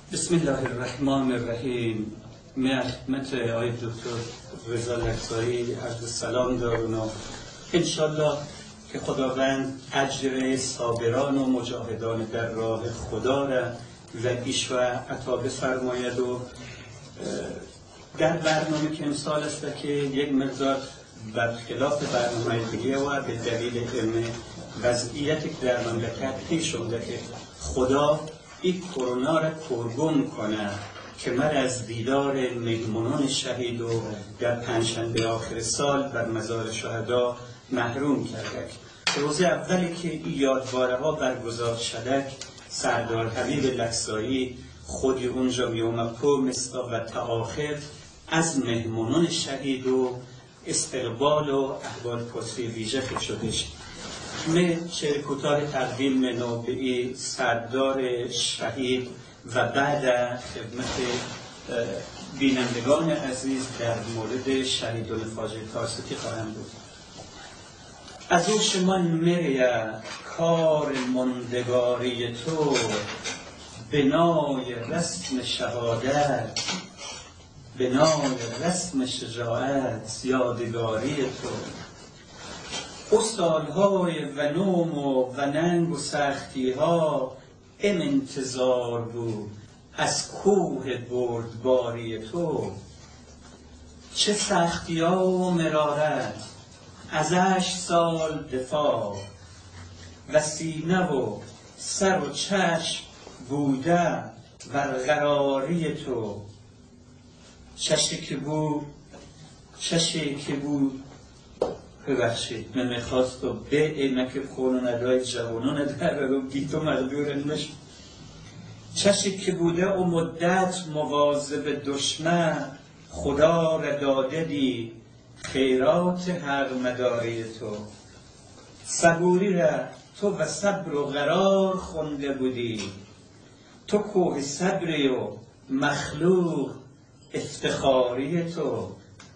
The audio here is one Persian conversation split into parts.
بسم الله الرحمن الرحیم. من خدمت آقای دکتر رضا لکزایی عرض سلام دارم و انشالله که خداوند اجر صابران و مجاهدان در راه خدا را و ایش و عطا بفرماید و در برنامه که امسال است که یک مقدار برخلاف برنامه دیگه و به دلیل وضعیتی که در مملکت پیش اومده که خدا این کرونا را پرگم کنه که من از دیدار مهمانان شهید و در پنجشنبه آخر سال بر مزار شهدا محروم کرده. روز اولی که این یادواره ها برگزار شده سردار حبیب لکزایی خودی اونجا میومد مصداق و تآخر از مهمانان شهید و استقبال و احوال پرسی ویژه شدش. من شعر کوتاه تقدیم منو به این سردار شهید و بعد خدمت بینندگان عزیز در مورد شهیدالفاجعه تاسوتی خواهم بود. از او شما مریا کار مندگاری تو، بنای رسم شهادت، بنای رسم شجاعت، یادگاری تو. او سالهای و نوم و ننگ و سختی ها انتظار بود از کوه بردباری تو. چه سختی ها و مرارت از 8 سال دفاع و سینه و سر و چشم بوده برقراری تو. چشی که بود ببخشید من میخواست و به اینکه خونون ادای جوانون در رو گیتو مقدور نشد. چشی که بوده و مدت مواظب دشمن، خدا را داده دی خیرات حق مداری تو. صبوری را تو و صبر و قرار خونده بودی، تو کوه صبری و مخلوق افتخاری تو.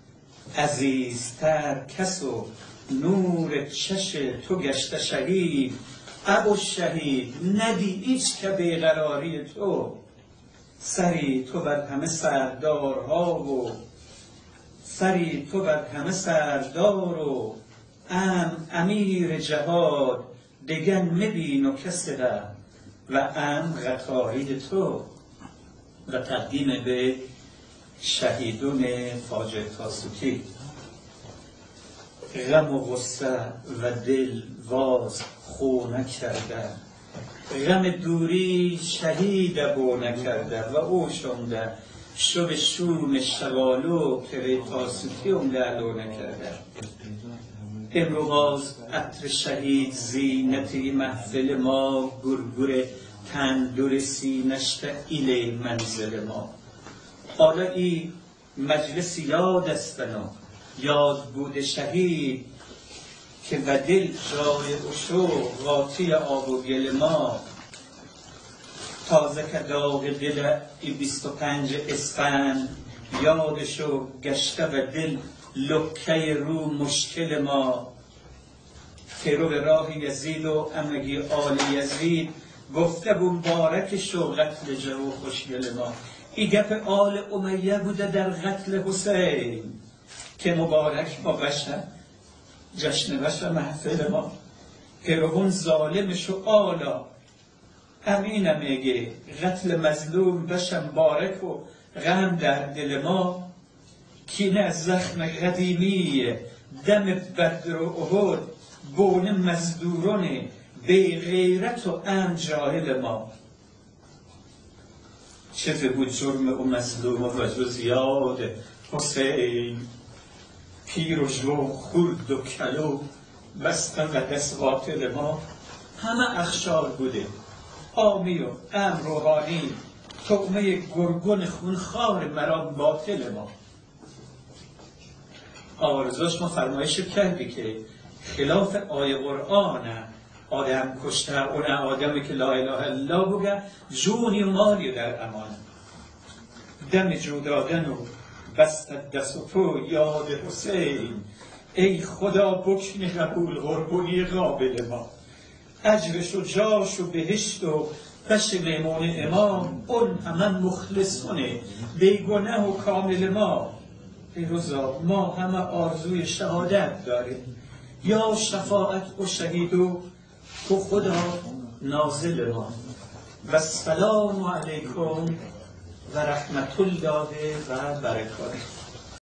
عزیزتر کس و نور چش تو گشته شهید، ابو شهید ندی ایچ که بیقراری تو. سری تو بر همه سردارها و سری تو بر همه سردار و امیر جهاد دگن مبین و کسی را و غطاری تو. و تقدیم به شهیدون فاجعه تاسوتی. غم و غصه و دل واز خو نکرده، غم دوری شهید بو نکرده و او شونده شب شوم شغالو پره تاسوتی اونده علو نکرده. امروز عطر شهید زینتی محفل ما، گرگر تندور سینشت ایله منزل ما. حالا این مجلس یاد استنو یاد بود شهید که و دل جای اشو غاطی آب و گل ما. تازه که داغ دل 25 اسفند یادشو گشته و دل لکه رو مشکل ما. که رو به راه یزید و امگی آل یزید گفته بود مبارک شو قتل جو خوشگل ما. این گپ آل امیه بوده در قتل حسین که مبارک ما بشه جشن بشه محفل ما. که روون ظالمش و آلا امینه میگه قتل مظلوم بشه مبارک و غم در دل ما. کینه از زخم قدیمی دم بدر و احد بون مزدوران بی غیرت و جاهل ما. چه بود جرم و مظلوم و جز یاد حسین، پیر و جو خورد و کلو بستن و دست قاتل ما. همه اخشار بوده حامی و روحانی، طعمه گرگون خونخوار مرام باطل ما. آرزوش ما فرمایش کردی که خلاف آیه قرآن آدم کشته اون آدمی که لا اله الا الله بگه جونی و مالی در امان. دم جو دادن و بست دست و تو یاد حسین، ای خدا بکن قبول قربونی قابل ما. اجرش و جاش و بهشت و بش میمون امام اون همه مخلصونه بیگنه و کامل ما. پیروزا ما همه آرزوی شهادت داریم، یا شفاعت و شهیدو تو خدا نازل ما. و السلام علیکم و رحمت الله و برکاته.